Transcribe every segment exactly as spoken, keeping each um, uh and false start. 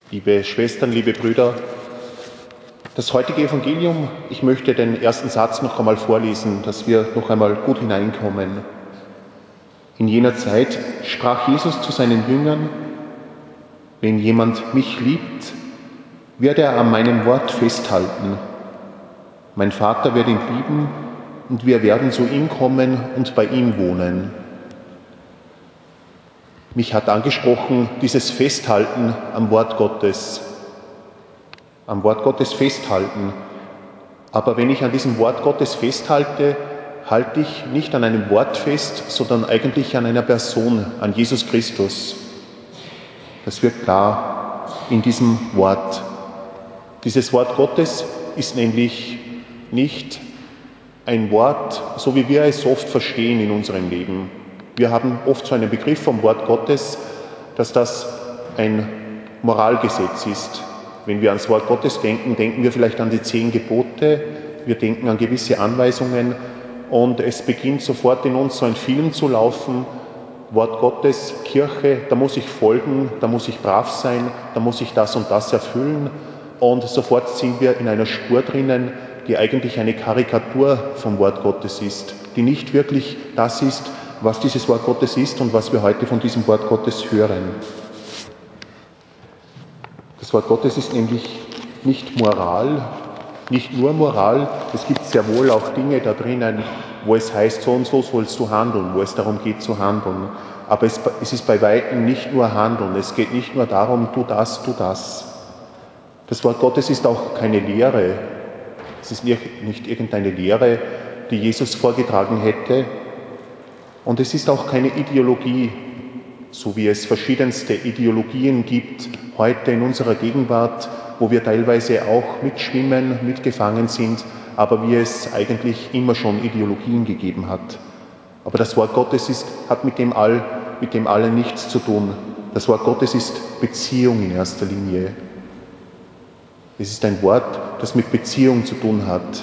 Liebe Schwestern, liebe Brüder, das heutige Evangelium, ich möchte den ersten Satz noch einmal vorlesen, dass wir noch einmal gut hineinkommen. In jener Zeit sprach Jesus zu seinen Jüngern: Wenn jemand mich liebt, wird er an meinem Wort festhalten. Mein Vater wird ihn lieben und wir werden zu ihm kommen und bei ihm wohnen. Mich hat angesprochen dieses Festhalten am Wort Gottes. Am Wort Gottes festhalten. Aber wenn ich an diesem Wort Gottes festhalte, halte ich nicht an einem Wort fest, sondern eigentlich an einer Person, an Jesus Christus. Das wird klar in diesem Wort. Dieses Wort Gottes ist nämlich nicht ein Wort, so wie wir es oft verstehen in unserem Leben. Wir haben oft so einen Begriff vom Wort Gottes, dass das ein Moralgesetz ist. Wenn wir ans Wort Gottes denken, denken wir vielleicht an die zehn Gebote, wir denken an gewisse Anweisungen und es beginnt sofort in uns so ein Film zu laufen. Wort Gottes, Kirche, da muss ich folgen, da muss ich brav sein, da muss ich das und das erfüllen und sofort sind wir in einer Spur drinnen, die eigentlich eine Karikatur vom Wort Gottes ist, die nicht wirklich das ist, was dieses Wort Gottes ist und was wir heute von diesem Wort Gottes hören. Das Wort Gottes ist nämlich nicht Moral, nicht nur Moral, es gibt sehr wohl auch Dinge da drinnen, wo es heißt, so und so sollst du handeln, wo es darum geht zu handeln. Aber es, es ist bei weitem nicht nur Handeln, es geht nicht nur darum, tu das, tu das. Das Wort Gottes ist auch keine Lehre, es ist nicht irgendeine Lehre, die Jesus vorgetragen hätte. Und es ist auch keine Ideologie, so wie es verschiedenste Ideologien gibt heute in unserer Gegenwart, wo wir teilweise auch mitschwimmen, mitgefangen sind, aber wie es eigentlich immer schon Ideologien gegeben hat. Aber das Wort Gottes ist, hat mit dem, all, mit dem allen nichts zu tun. Das Wort Gottes ist Beziehung in erster Linie. Es ist ein Wort, das mit Beziehung zu tun hat.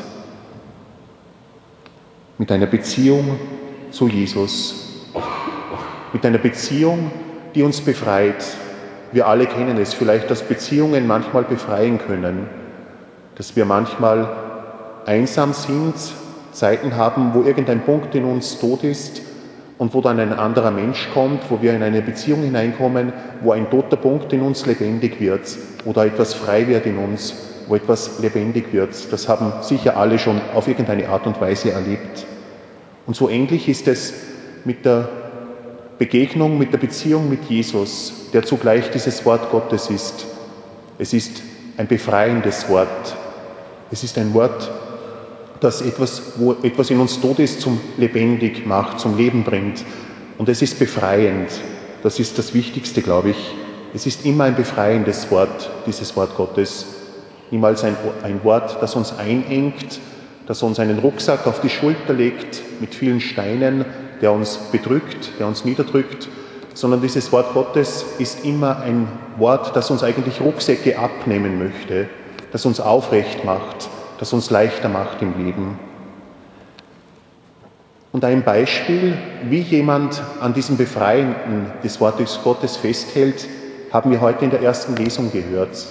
Mit einer Beziehung zu Jesus. Mit einer Beziehung, die uns befreit. Wir alle kennen es vielleicht, dass Beziehungen manchmal befreien können. Dass wir manchmal einsam sind, Zeiten haben, wo irgendein Punkt in uns tot ist und wo dann ein anderer Mensch kommt, wo wir in eine Beziehung hineinkommen, wo ein toter Punkt in uns lebendig wird, wo da etwas frei wird in uns, wo etwas lebendig wird. Das haben sicher alle schon auf irgendeine Art und Weise erlebt. Und so ähnlich ist es mit der Begegnung, mit der Beziehung mit Jesus, der zugleich dieses Wort Gottes ist. Es ist ein befreiendes Wort. Es ist ein Wort, das etwas, wo etwas in uns tot ist, zum lebendig macht, zum Leben bringt. Und es ist befreiend. Das ist das Wichtigste, glaube ich. Es ist immer ein befreiendes Wort, dieses Wort Gottes. Niemals ein, ein Wort, das uns einengt, das uns einen Rucksack auf die Schulter legt mit vielen Steinen, der uns bedrückt, der uns niederdrückt, sondern dieses Wort Gottes ist immer ein Wort, das uns eigentlich Rucksäcke abnehmen möchte, das uns aufrecht macht, das uns leichter macht im Leben. Und ein Beispiel, wie jemand an diesem Befreienden des Wortes Gottes festhält, haben wir heute in der ersten Lesung gehört.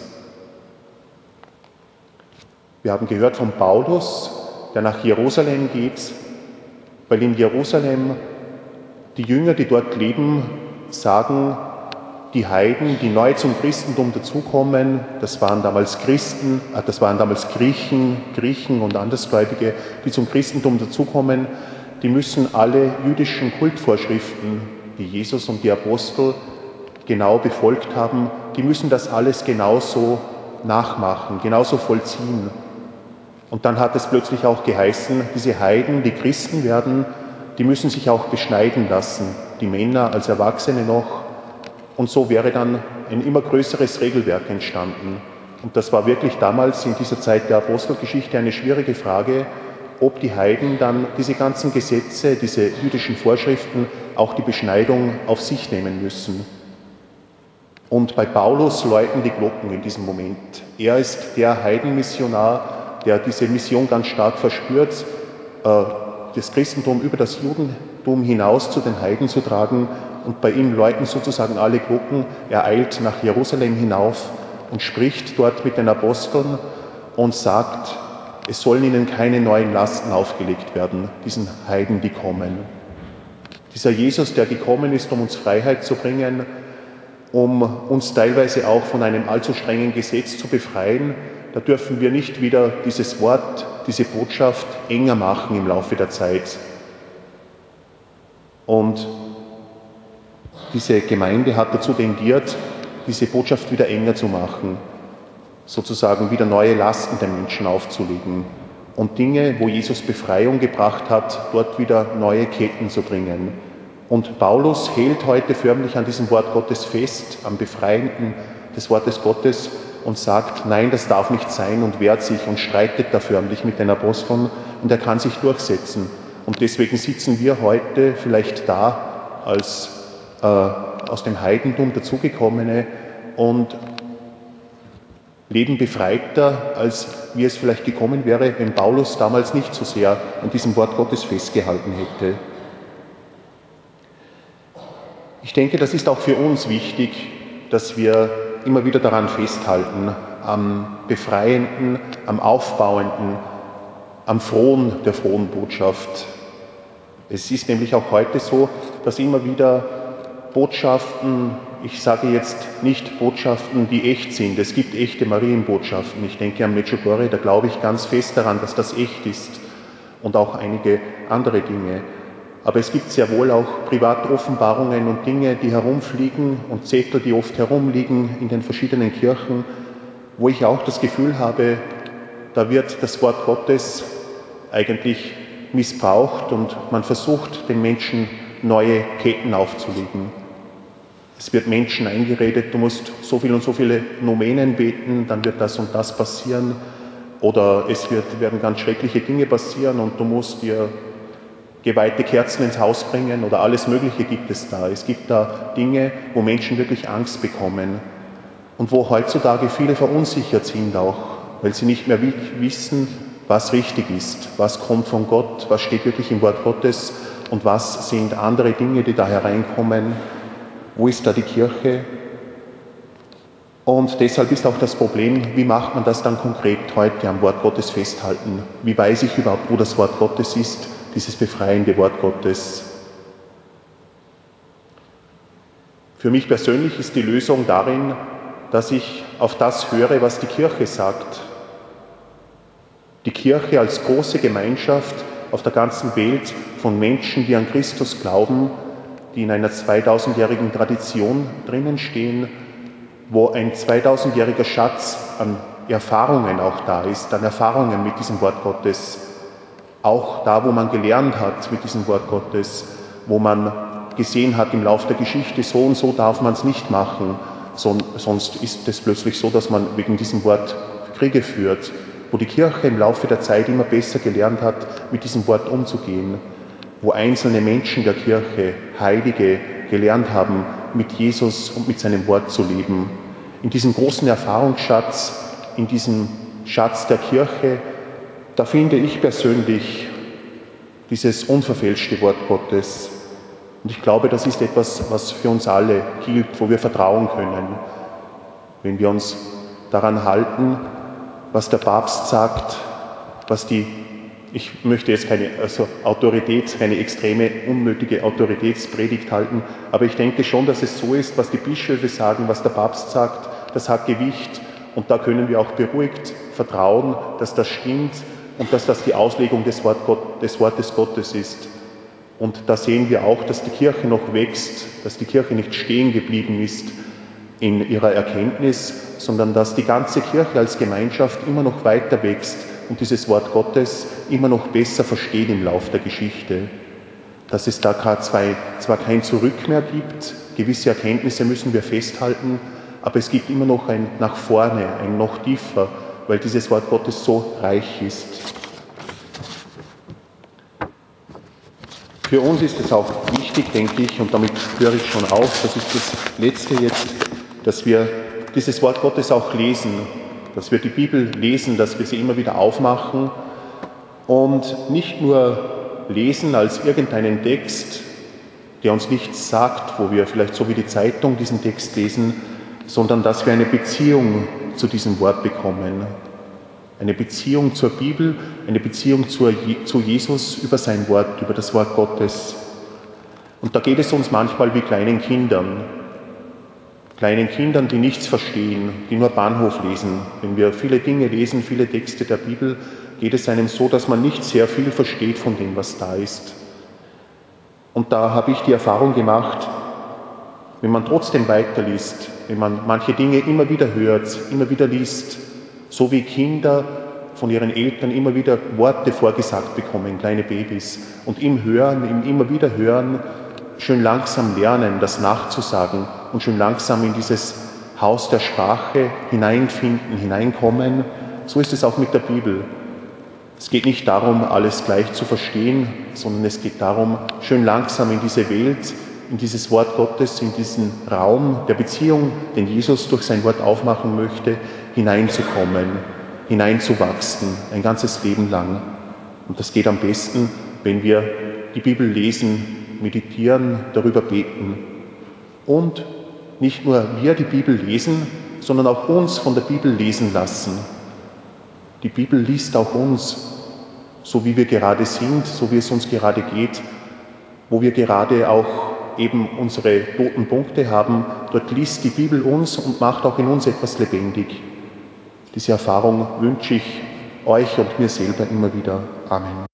Wir haben gehört von Paulus, der nach Jerusalem geht, weil in Jerusalem die Jünger, die dort leben, sagen, die Heiden, die neu zum Christentum dazukommen, das waren damals Christen, das waren damals Griechen, Griechen und Andersgläubige, die zum Christentum dazukommen, die müssen alle jüdischen Kultvorschriften, die Jesus und die Apostel genau befolgt haben, die müssen das alles genauso nachmachen, genauso vollziehen. Und dann hat es plötzlich auch geheißen, diese Heiden, die Christen werden, die müssen sich auch beschneiden lassen, die Männer als Erwachsene noch. Und so wäre dann ein immer größeres Regelwerk entstanden. Und das war wirklich damals in dieser Zeit der Apostelgeschichte eine schwierige Frage, ob die Heiden dann diese ganzen Gesetze, diese jüdischen Vorschriften, auch die Beschneidung auf sich nehmen müssen. Und bei Paulus läuten die Glocken in diesem Moment. Er ist der Heidenmissionar, der diese Mission ganz stark verspürt, das Christentum über das Judentum hinaus zu den Heiden zu tragen. Und bei ihm läuten sozusagen alle Glocken. Er eilt nach Jerusalem hinauf und spricht dort mit den Aposteln und sagt, es sollen ihnen keine neuen Lasten aufgelegt werden, diesen Heiden, die kommen. Dieser Jesus, der gekommen ist, um uns Freiheit zu bringen, um uns teilweise auch von einem allzu strengen Gesetz zu befreien, da dürfen wir nicht wieder dieses Wort, diese Botschaft enger machen im Laufe der Zeit. Und diese Gemeinde hat dazu tendiert, diese Botschaft wieder enger zu machen, sozusagen wieder neue Lasten den Menschen aufzulegen und Dinge, wo Jesus Befreiung gebracht hat, dort wieder neue Ketten zu bringen. Und Paulus hält heute förmlich an diesem Wort Gottes fest, am Befreienden des Wortes Gottes und sagt, nein, das darf nicht sein, und wehrt sich und streitet da förmlich mit den Aposteln, und er kann sich durchsetzen. Und deswegen sitzen wir heute vielleicht da als äh, aus dem Heidentum dazugekommene und leben befreiter, als wie es vielleicht gekommen wäre, wenn Paulus damals nicht so sehr an diesem Wort Gottes festgehalten hätte. Ich denke, das ist auch für uns wichtig, dass wir immer wieder daran festhalten, am Befreienden, am Aufbauenden, am Frohen der frohen Botschaft. Es ist nämlich auch heute so, dass immer wieder Botschaften, ich sage jetzt nicht Botschaften, die echt sind. Es gibt echte Marienbotschaften. Ich denke an Medjugorje, da glaube ich ganz fest daran, dass das echt ist, und auch einige andere Dinge. Aber es gibt sehr wohl auch Privatoffenbarungen und Dinge, die herumfliegen, und Zettel, die oft herumliegen in den verschiedenen Kirchen, wo ich auch das Gefühl habe, da wird das Wort Gottes eigentlich missbraucht und man versucht, den Menschen neue Ketten aufzulegen. Es wird Menschen eingeredet, du musst so viel und so viele Nomenen beten, dann wird das und das passieren. Oder es wird, werden ganz schreckliche Dinge passieren und du musst dir geweihte Kerzen ins Haus bringen, oder alles Mögliche gibt es da. Es gibt da Dinge, wo Menschen wirklich Angst bekommen und wo heutzutage viele verunsichert sind auch, weil sie nicht mehr wissen, was richtig ist, was kommt von Gott, was steht wirklich im Wort Gottes und was sind andere Dinge, die da hereinkommen. Wo ist da die Kirche? Und deshalb ist auch das Problem, wie macht man das dann konkret heute am Wort Gottes festhalten? Wie weiß ich überhaupt, wo das Wort Gottes ist, dieses befreiende Wort Gottes? Für mich persönlich ist die Lösung darin, dass ich auf das höre, was die Kirche sagt. Die Kirche als große Gemeinschaft auf der ganzen Welt von Menschen, die an Christus glauben, die in einer zweitausendjährigen Tradition drinnen stehen, wo ein zweitausendjähriger Schatz an Erfahrungen auch da ist, an Erfahrungen mit diesem Wort Gottes. Auch da, wo man gelernt hat mit diesem Wort Gottes, wo man gesehen hat im Laufe der Geschichte, so und so darf man es nicht machen, sonst ist es plötzlich so, dass man wegen diesem Wort Kriege führt, wo die Kirche im Laufe der Zeit immer besser gelernt hat, mit diesem Wort umzugehen, wo einzelne Menschen der Kirche, Heilige, gelernt haben, mit Jesus und mit seinem Wort zu leben. In diesem großen Erfahrungsschatz, in diesem Schatz der Kirche, da finde ich persönlich dieses unverfälschte Wort Gottes. Und ich glaube, das ist etwas, was für uns alle gilt, wo wir vertrauen können. Wenn wir uns daran halten, was der Papst sagt, was die, ich möchte jetzt keine also Autorität, keine extreme, unnötige Autoritätspredigt halten, aber ich denke schon, dass es so ist, was die Bischöfe sagen, was der Papst sagt, das hat Gewicht, und da können wir auch beruhigt vertrauen, dass das stimmt und dass das die Auslegung des, Wort Gott, des Wortes Gottes ist. Und da sehen wir auch, dass die Kirche noch wächst, dass die Kirche nicht stehen geblieben ist in ihrer Erkenntnis, sondern dass die ganze Kirche als Gemeinschaft immer noch weiter wächst und dieses Wort Gottes immer noch besser versteht im Lauf der Geschichte. Dass es da gerade zwar kein Zurück mehr gibt, gewisse Erkenntnisse müssen wir festhalten, aber es gibt immer noch ein nach vorne, ein noch tiefer, weil dieses Wort Gottes so reich ist. Für uns ist es auch wichtig, denke ich, und damit höre ich schon auf, das ist das Letzte jetzt, dass wir dieses Wort Gottes auch lesen, dass wir die Bibel lesen, dass wir sie immer wieder aufmachen und nicht nur lesen als irgendeinen Text, der uns nichts sagt, wo wir vielleicht so wie die Zeitung diesen Text lesen, sondern dass wir eine Beziehung zu diesem Wort bekommen. Eine Beziehung zur Bibel, eine Beziehung zur Je- zu Jesus über sein Wort, über das Wort Gottes. Und da geht es uns manchmal wie kleinen Kindern. Kleinen Kindern, die nichts verstehen, die nur Bahnhof lesen. Wenn wir viele Dinge lesen, viele Texte der Bibel, geht es einem so, dass man nicht sehr viel versteht von dem, was da ist. Und da habe ich die Erfahrung gemacht, wenn man trotzdem weiterliest, wenn man manche Dinge immer wieder hört, immer wieder liest, so wie Kinder von ihren Eltern immer wieder Worte vorgesagt bekommen, kleine Babys, und im Hören, im immer wieder Hören, schön langsam lernen, das nachzusagen und schön langsam in dieses Haus der Sprache hineinfinden, hineinkommen, so ist es auch mit der Bibel. Es geht nicht darum, alles gleich zu verstehen, sondern es geht darum, schön langsam in diese Welt, in dieses Wort Gottes, in diesen Raum der Beziehung, den Jesus durch sein Wort aufmachen möchte, hineinzukommen, hineinzuwachsen, ein ganzes Leben lang. Und das geht am besten, wenn wir die Bibel lesen, meditieren, darüber beten. Und nicht nur wir die Bibel lesen, sondern auch uns von der Bibel lesen lassen. Die Bibel liest auch uns, so wie wir gerade sind, so wie es uns gerade geht, wo wir gerade auch eben unsere toten Punkte haben. Dort liest die Bibel uns und macht auch in uns etwas lebendig. Diese Erfahrung wünsche ich euch und mir selber immer wieder. Amen.